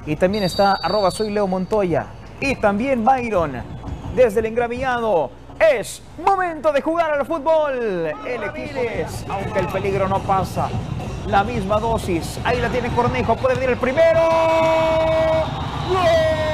Y también está @soy Leo Montoya. Y también Byron, desde el engramillado. Es momento de jugar al fútbol. El Aquiles, aunque el peligro no pasa. La misma dosis. Ahí la tiene Cornejo. Puede venir el primero. ¡Gol!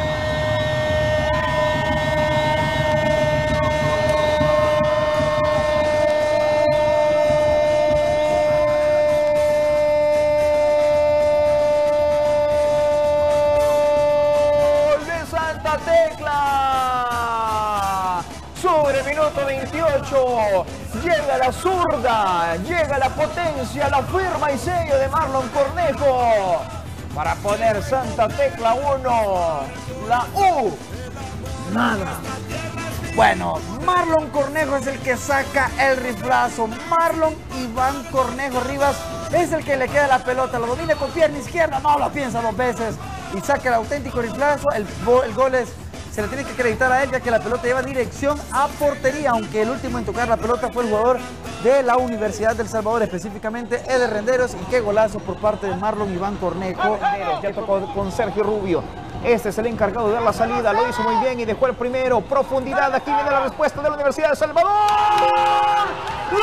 Tecla sobre el minuto 28 llega la zurda, llega la potencia, la firma y sello de Marlon Cornejo para poner Santa Tecla 1, la U nada. Bueno, Marlon Cornejo es el que saca el riflazo. Marlon Iván Cornejo Rivas es el que le queda la pelota, lo domina con pierna izquierda, no lo piensa dos veces y saca el auténtico riflazo. El gol se le tiene que acreditar a él, ya que la pelota lleva dirección a portería, aunque el último en tocar la pelota fue el jugador de la Universidad del Salvador, específicamente Eder Renderos. Y qué golazo por parte de Marlon Iván Cornejo. Ya tocó con Sergio Rubio. Este es el encargado de dar la salida, lo hizo muy bien y dejó el primero. Profundidad, aquí viene la respuesta de la Universidad de El Salvador. ¡Gol!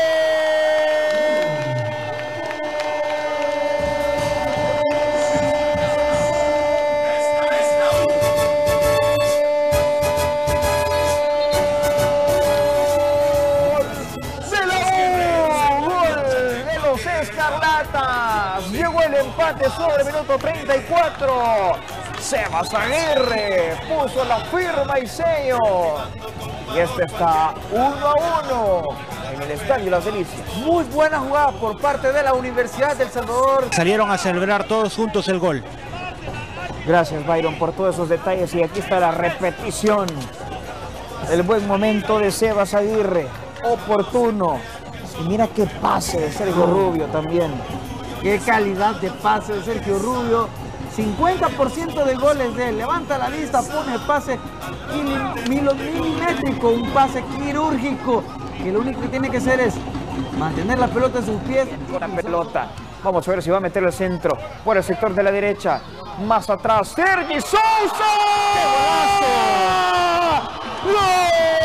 Escarlatas, llegó el empate sobre el minuto 34. Sebas Aguirre puso la firma y sello. Y este está 1-1 en el Estadio Las Delicias. Muy buena jugada por parte de la Universidad del Salvador. Salieron a celebrar todos juntos el gol. Gracias, Byron, por todos esos detalles. Y aquí está la repetición. El buen momento de Sebas Aguirre, oportuno. Y mira qué pase de Sergio Rubio también. Qué calidad de pase de Sergio Rubio. 50% de goles de él. Levanta la vista, pone el pase milimétrico, un pase quirúrgico. Que lo único que tiene que hacer es mantener la pelota en sus pies. Con la pelota. Vamos a ver si va a meter el centro por el sector de la derecha. Más atrás, Sergi Sousa. ¡Qué golazo! ¡Gol!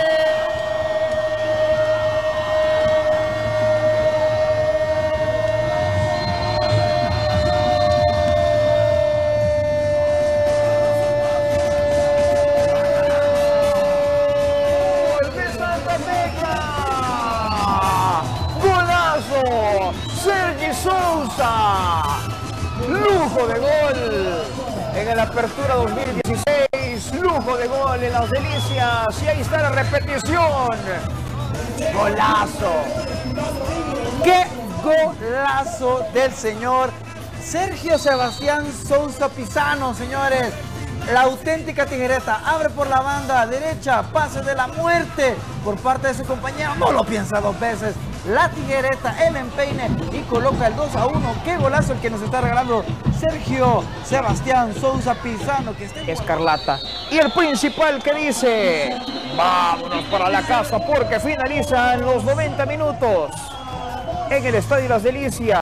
Sergi Sousa, lujo de gol en la apertura 2016, lujo de gol en Las Delicias y ahí está la repetición. Golazo. ¡Qué golazo del señor Sergio Sebastián Sousa Pisano, señores! La auténtica tijereta, abre por la banda derecha, pase de la muerte por parte de su compañero, no lo piensa dos veces. La tijereta, el empeine y coloca el 2-1. ¡Qué golazo el que nos está regalando Sergio Sebastián Sousa Pisano! Escarlata. Y el principal que dice, vámonos para la casa porque finalizan los 90 minutos en el Estadio Las Delicias.